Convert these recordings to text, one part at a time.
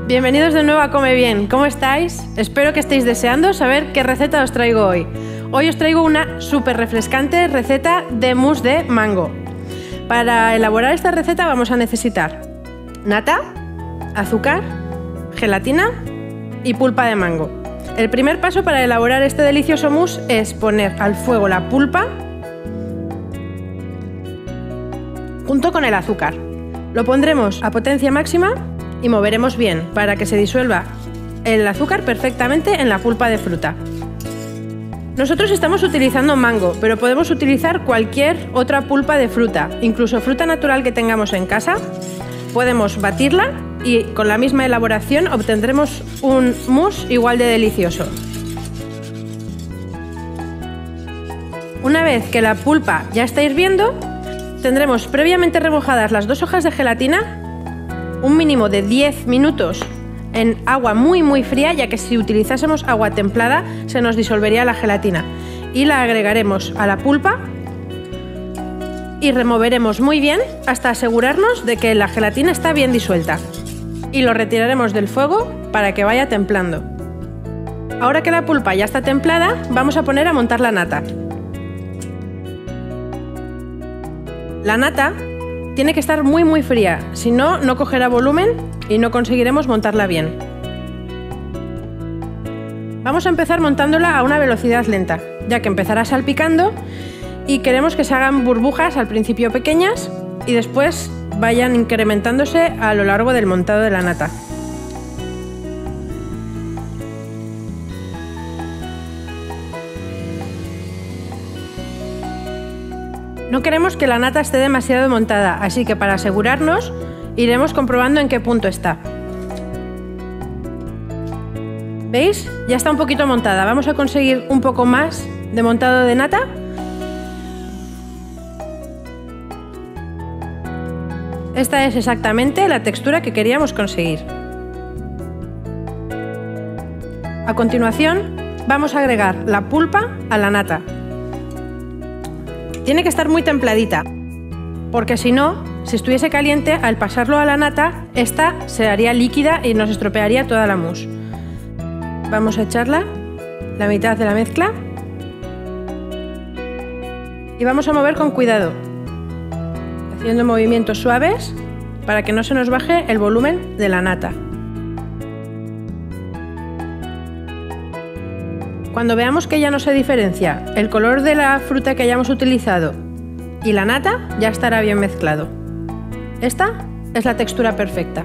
Bienvenidos de nuevo a Come Bien. ¿Cómo estáis? Espero que estéis deseando saber qué receta os traigo hoy. Hoy os traigo una súper refrescante receta de mousse de mango. Para elaborar esta receta vamos a necesitar nata, azúcar, gelatina y pulpa de mango. El primer paso para elaborar este delicioso mousse es poner al fuego la pulpa junto con el azúcar. Lo pondremos a potencia máxima y moveremos bien para que se disuelva el azúcar perfectamente en la pulpa de fruta. Nosotros estamos utilizando mango, pero podemos utilizar cualquier otra pulpa de fruta, incluso fruta natural que tengamos en casa. Podemos batirla y con la misma elaboración obtendremos un mousse igual de delicioso. Una vez que la pulpa ya está hirviendo, tendremos previamente remojadas las 2 hojas de gelatina un mínimo de 10 minutos en agua muy fría, ya que si utilizásemos agua templada se nos disolvería la gelatina, y la agregaremos a la pulpa y removeremos muy bien hasta asegurarnos de que la gelatina está bien disuelta, y lo retiraremos del fuego para que vaya templando. Ahora que la pulpa ya está templada, vamos a poner a montar la nata. La nata tiene que estar muy fría, si no, no cogerá volumen y no conseguiremos montarla bien. Vamos a empezar montándola a una velocidad lenta, ya que empezará salpicando y queremos que se hagan burbujas al principio pequeñas y después vayan incrementándose a lo largo del montado de la nata. No queremos que la nata esté demasiado montada, así que para asegurarnos iremos comprobando en qué punto está. ¿Veis? Ya está un poquito montada. Vamos a conseguir un poco más de montado de nata. Esta es exactamente la textura que queríamos conseguir. A continuación, vamos a agregar la pulpa a la nata. Tiene que estar muy templadita, porque si no, si estuviese caliente, al pasarlo a la nata, esta se haría líquida y nos estropearía toda la mousse. Vamos a echarla, la mitad de la mezcla, y vamos a mover con cuidado, haciendo movimientos suaves para que no se nos baje el volumen de la nata. Cuando veamos que ya no se diferencia el color de la fruta que hayamos utilizado y la nata, ya estará bien mezclado. Esta es la textura perfecta.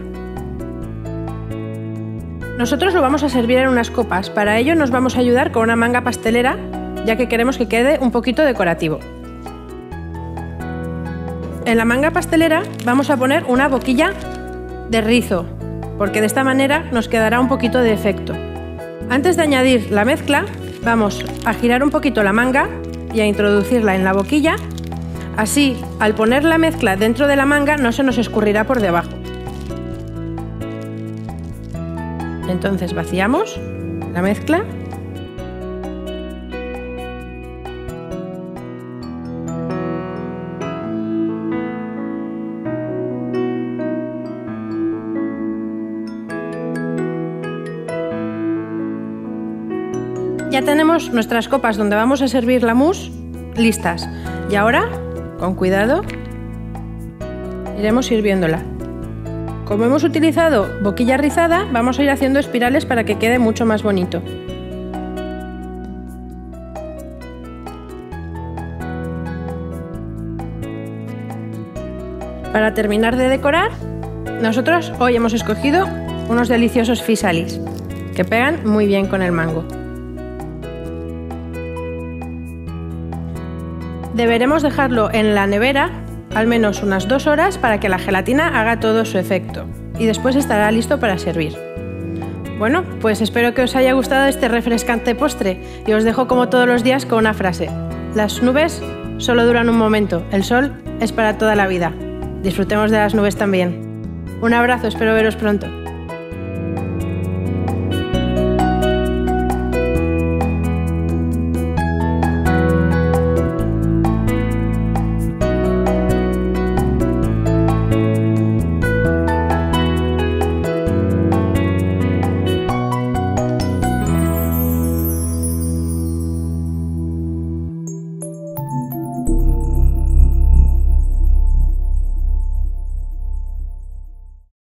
Nosotros lo vamos a servir en unas copas. Para ello nos vamos a ayudar con una manga pastelera, ya que queremos que quede un poquito decorativo. En la manga pastelera vamos a poner una boquilla de rizo, porque de esta manera nos quedará un poquito de efecto. Antes de añadir la mezcla, vamos a girar un poquito la manga y a introducirla en la boquilla. Así, al poner la mezcla dentro de la manga, no se nos escurrirá por debajo. Entonces vaciamos la mezcla. Ya tenemos nuestras copas donde vamos a servir la mousse listas. Y ahora, con cuidado, iremos sirviéndola. Como hemos utilizado boquilla rizada, vamos a ir haciendo espirales para que quede mucho más bonito. Para terminar de decorar, nosotros hoy hemos escogido unos deliciosos physalis que pegan muy bien con el mango. Deberemos dejarlo en la nevera al menos unas 2 horas para que la gelatina haga todo su efecto y después estará listo para servir. Bueno, pues espero que os haya gustado este refrescante postre y os dejo como todos los días con una frase: las nubes solo duran un momento, el sol es para toda la vida. Disfrutemos de las nubes también. Un abrazo, espero veros pronto.